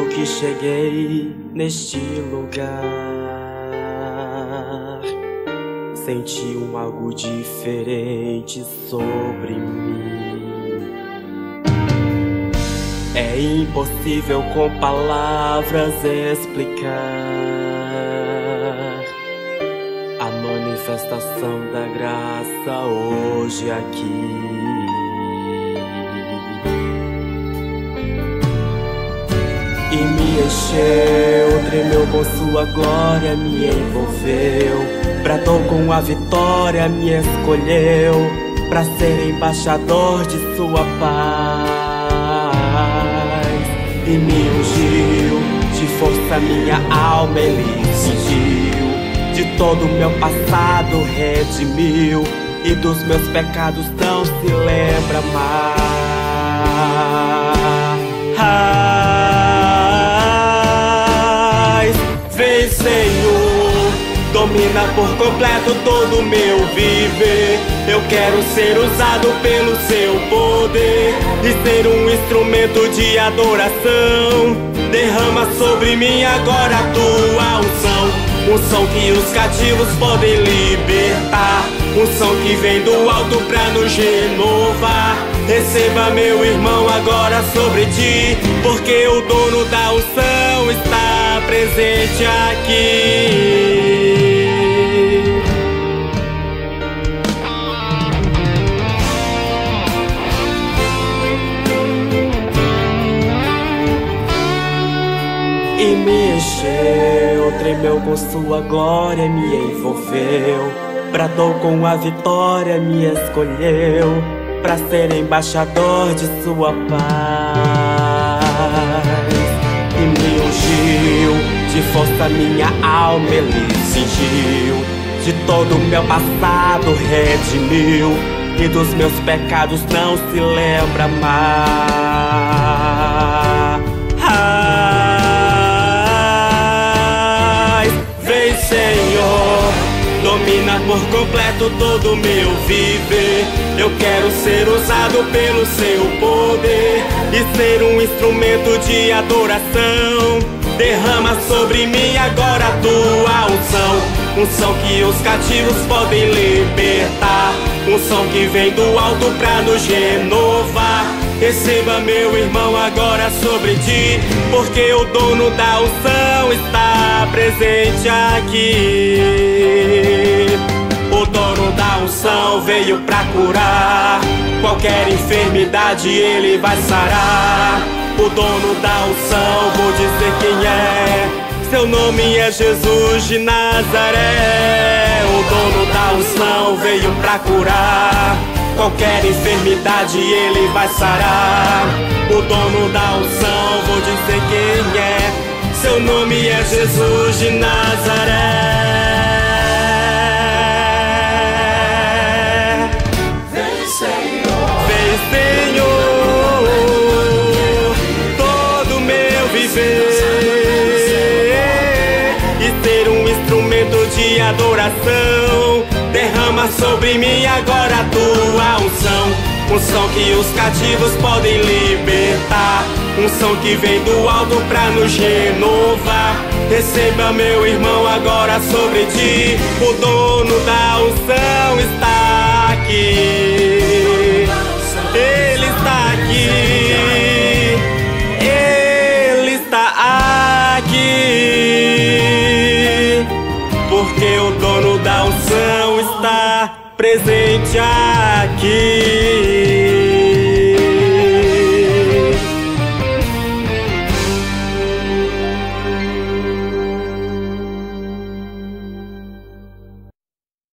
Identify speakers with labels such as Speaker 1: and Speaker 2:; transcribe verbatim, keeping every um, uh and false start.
Speaker 1: que cheguei neste lugar, senti um algo diferente sobre mim. É impossível com palavras explicar a manifestação da graça hoje aqui. E me encheu, tremeu com sua glória, me envolveu, bradou com a vitória, me escolheu pra ser embaixador de sua paz. E me ungiu, de força minha alma ele cingiu, de todo o meu passado redimiu, e dos meus pecados não se lembra mais. Vem, Senhor, domina por completo todo o meu viver. Eu quero ser usado pelo seu poder e ser um instrumento de adoração. Derrama sobre mim agora a tua unção, unção que os cativos podem libertar, unção que vem do alto pra nos renovar. Receba, meu irmão, agora sobre ti, porque o dono da unção está presente aqui. E me encheu, tremeu com sua glória, me envolveu, bradou com a vitória, me escolheu pra ser embaixador de sua paz. E me ungiu, de força minha alma ele cingiu, de todo o meu passado redimiu, e dos meus pecados não se lembra mais. Vem, Senhor, domina por completo todo o meu viver. Eu quero ser usado pelo seu poder e ser um instrumento de adoração. Derrama sobre mim agora a tua unção, unção que os cativos podem libertar, unção que vem do alto pra nos renovar. Receba, meu irmão, agora sobre ti, porque o dono da unção está presente aqui. O dono da unção veio pra curar, qualquer enfermidade ele vai sarar. O dono da unção, vou dizer quem é, seu nome é Jesus de Nazaré. O dono da unção veio pra curar, qualquer enfermidade ele vai sarar. O dono da unção, vou dizer quem é, seu nome é Jesus de Nazaré. Vem, Senhor, vem, Senhor, todo meu viver e ser um instrumento de adoração. Derrama sobre mim agora a tua unção, unção que os cativos podem libertar, unção que vem do alto pra nos renovar. Receba, meu irmão, agora sobre ti, o dono da unção está aqui. Ele está aqui, ele está aqui, porque o dono da unção está presente aqui.